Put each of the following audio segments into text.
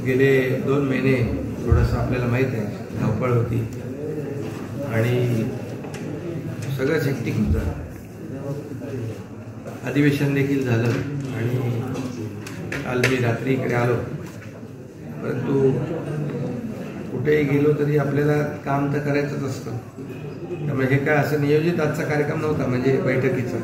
गेले 2 महिने थोडंसं आपल्याला माहीत आहे धावपळ होती आणि सगळंच हेक्टिक होतं. अधिवेशन देखील झालं आणि काल मी रात्री इकडे आलो, परंतु कुठेही गेलो तरी आपल्याला काम तर करायचंच असतं. त्यामुळे हे काय असं नियोजित आजचा कार्यक्रम नव्हता म्हणजे बैठकीचा,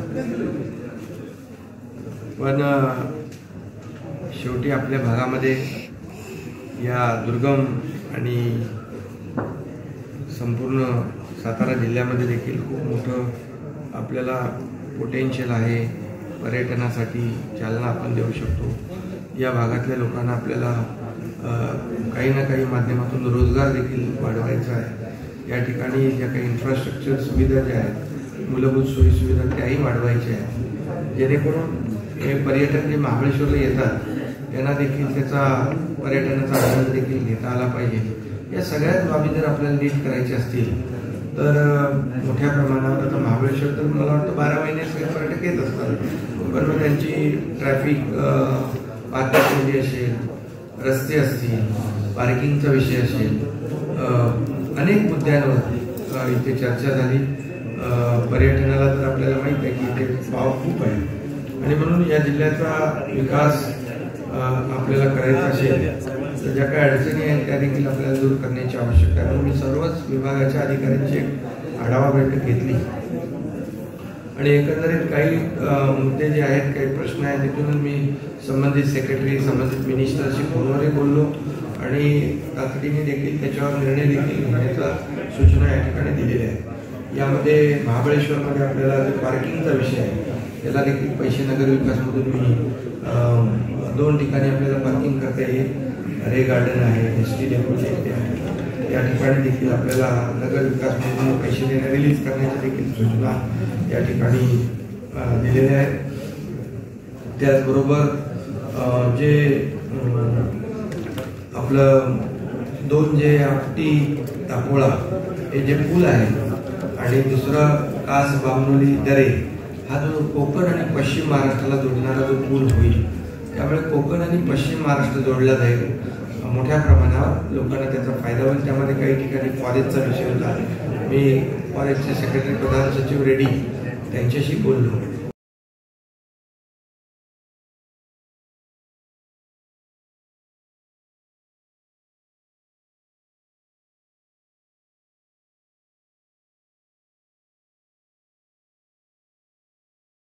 पण शेवटी आपल्या भागामध्ये या दुर्गम आणि संपूर्ण सातारा जिल्ह्यामध्ये देखील खूप मोठं आपल्याला पोटेन्शियल आहे. पर्यटनासाठी चालना आपण देऊ शकतो. या भागातल्या लोकांना आपल्याला काही ना काही माध्यमातून रोजगार देखील वाढवायचा आहे. या ठिकाणी ज्या काही इन्फ्रास्ट्रक्चर सुविधा ज्या आहेत, मूलभूत सोयीसुविधा त्याही वाढवायच्या आहेत, जेणेकरून हे पर्यटक जे महाबळेश्वरला येतात त्यांना देखील त्याचा पर्यटनाचा आनंद देखील घेता आला पाहिजे. या सगळ्याच बाबी जर आपल्याला नीट करायच्या असतील तर मोठ्या प्रमाणावर आता महाबळेश्वर तर मला वाटतं 12 महिने सगळे पर्यटक येत असतात, पण मग त्यांची ट्रॅफिक पार्किंग असेल, रस्ते असतील, पार्किंगचा विषय असेल, अनेक मुद्द्यांवर इथे चर्चा झाली. पर्यटनाला तर आपल्याला माहीत आहे की इथे वाव खूप आहे आणि म्हणून या जिल्ह्याचा विकास आपल्याला करायचा असेल तर ज्या काही अडचणी आहेत त्या देखील आपल्याला दूर करण्याची आवश्यकता आहे. म्हणून मी सर्वच विभागाच्या अधिकाऱ्यांची एक आढावा बैठक घेतली आणि एकंदरीत काही मुद्दे जे आहेत, काही प्रश्न आहेत, तिथून मी संबंधित सेक्रेटरी, संबंधित मिनिस्टरशी फोनवरही बोललो आणि तातडीने देखील त्याच्यावर निर्णय देखील घेण्याच्या सूचना या ठिकाणी दिलेल्या आहेत. यामध्ये महाबळेश्वरमध्ये आपल्याला जो पार्किंगचा विषय आहे त्याला देखील पैसे नगर विकासमधून मी 2 ठिकाणी आपल्याला पार्किंग करता येईल. रे गार्डन आहे, एसटी डेपो आहे, या ठिकाणी देखील आपल्याला नगर विकासमधून पैसे देणे रिलीज करण्याच्या देखील सूचना या ठिकाणी दिलेल्या आहेत. त्याचबरोबर जे आपलं 2 जे आपटी तापोळा हे जे पूल आहे आणि दुसरा कास बामनोली दरे हा जो कोकण आणि पश्चिम महाराष्ट्राला जोडणारा जो पूल होईल, त्यामुळे कोकण आणि पश्चिम महाराष्ट्र जोडला जाईल. मोठ्या प्रमाणावर लोकांना त्याचा फायदा होईल. त्यामध्ये काही ठिकाणी फॉरेस्टचा विषय होता. मी फॉरेस्टचे सेक्रेटरी, प्रधान सचिव रेड्डी त्यांच्याशी बोललो